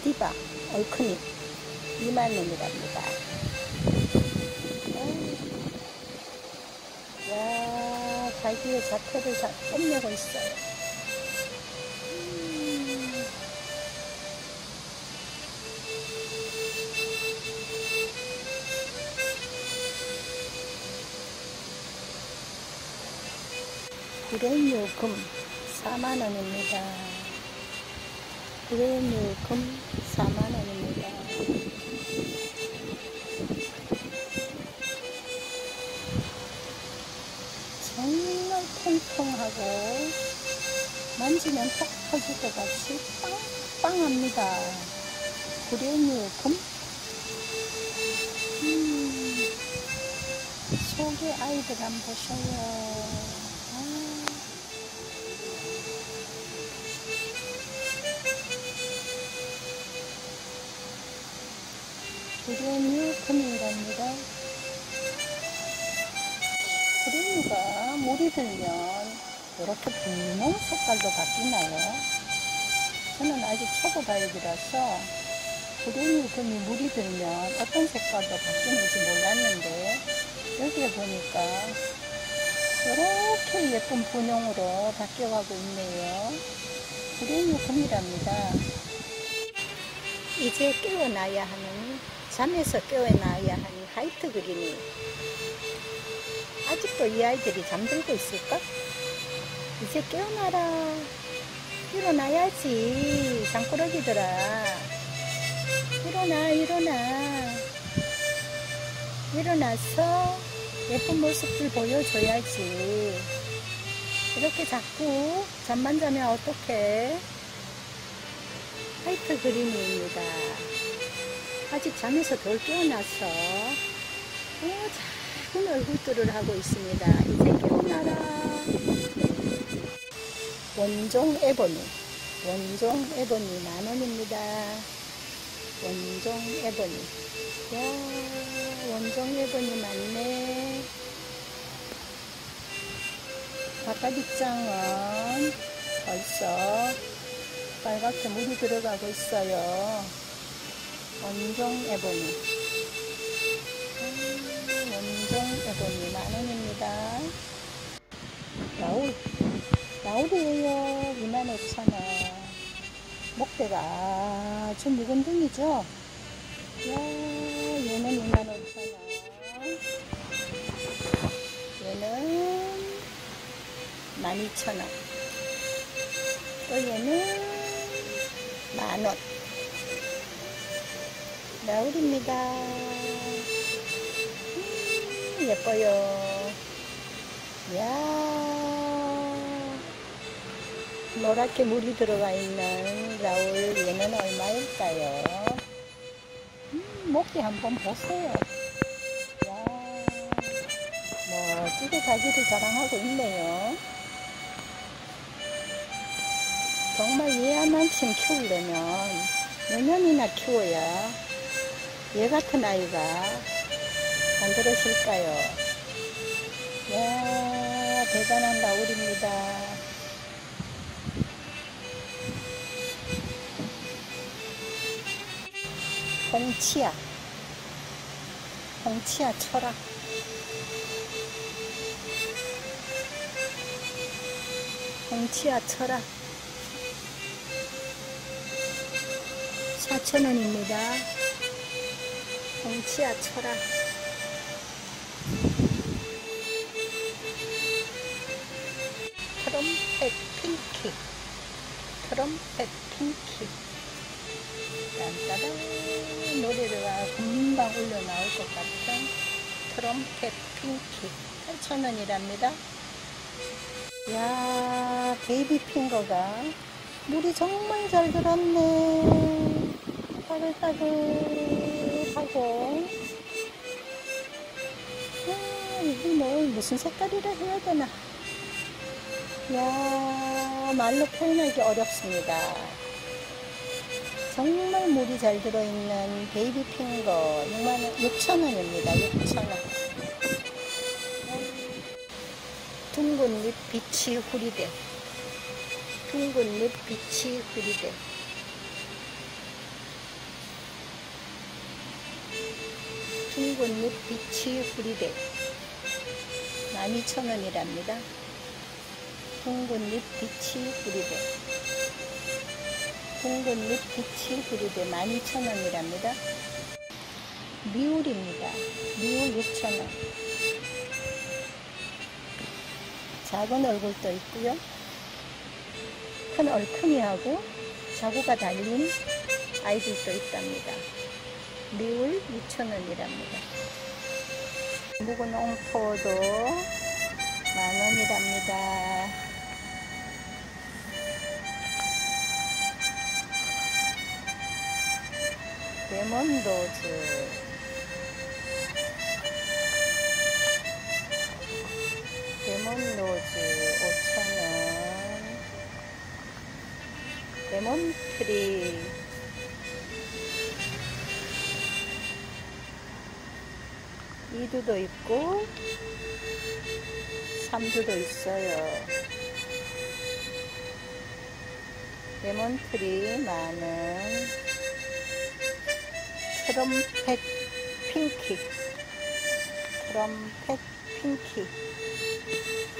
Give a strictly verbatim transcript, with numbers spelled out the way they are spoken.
디바 얼큰이 이만 원이랍니다. 야, 자기의 자태를 잘 뽐내고 있어요. 음. 구레뉴 금 사만 원입니다. 구레뉴 금 사만 원입니다. 정말 통통하고 만지면 톡 터질 것 같이 빵빵합니다. 구레뉴 금. 음, 속에 아이들 한번 보셔요. 구레뉴 금이랍니다. 구레뉴가 물이 들면 이렇게 분홍 색깔도 바뀌나요? 저는 아직 초보 바이기라서 구레뉴 금이 물이 들면 어떤 색깔도 바뀌는지 몰랐는데 여기에 보니까 이렇게 예쁜 분홍으로 바뀌어가고 있네요. 구레뉴 금이랍니다. 이제 깨어나야 하는, 잠에서 깨어나야 하는 화이트 그린이 아직도 이 아이들이 잠들고 있을까? 이제 깨어나라. 일어나야지. 장꾸러기들아. 일어나, 일어나. 일어나서 예쁜 모습들 보여줘야지. 이렇게 자꾸 잠만 자면 어떡해? 화이트 그린입니다. 아직 잠에서 덜 깨어나서 어, 작은 얼굴들을 하고 있습니다. 이제 깨어나라. 원종 에보니, 원종 에보니 만 원입니다. 원종 에보니. 야, 원종 에보니 많네. 바깥 입장은 벌써 빨갛게 물이 들어가고 있어요. 원종 에보니. 음, 원종 에보니 만 원입니다. 라울. 라울이에요. 이만 오천 원. 목대가 아주 묵은 등이죠. 야, 얘는 이만 오천 원. 얘는 만 이천 원. 또 얘는 만 원. 라울입니다. 음, 예뻐요. 야, 노랗게 물이 들어가 있는 라울, 얘는 얼마일까요? 음, 목대 한번 보세요. 야, 멋지게 자기를 자랑하고 있네요. 정말 얘만큼 키우려면 몇 년이나 키워야 얘 같은 아이가 만들어질까요? 이야, 대단한 라울입니다. 홍치아, 홍치아 철학. 홍치아 철학 사천 원입니다. 홍치아 철학. 트럼펫 핑키, 트럼펫 핑키. 딴따단, 노래가 금방 올려 나올 것 같은 트럼펫 핑키. 팔천 원이랍니다. 야, 베이비 핑거가 물이 정말 잘 들었네. 따글따글하고. 야, 이게 뭐 무슨 색깔이라 해야 되나. 야, 말로 표현하기 어렵습니다. 정말 물이 잘 들어있는 베이비 핑거 육천 원입니다. 육천 원. 둥근잎 비치 후리대. 둥근잎 비치 후리대. 둥근잎 비치 후리대 만 이천 원이랍니다. 둥근잎 비치 후리대 둥근잎 비치 후리대 만 이천 원이랍니다. 미울입니다. 미울 육천 원. 작은 얼굴도 있고요. 큰 얼큰이하고 자구가 달린 아이들도 있답니다. 미울 육천 원이랍니다. 묵은 옹포도 만 원이랍니다. 레몬로즈 레몬로즈 오천 원. 레몬트리 이두도 있고 삼두도 있어요. 레몬트리 만원. 트럼펫 핑키 트럼펫 핑키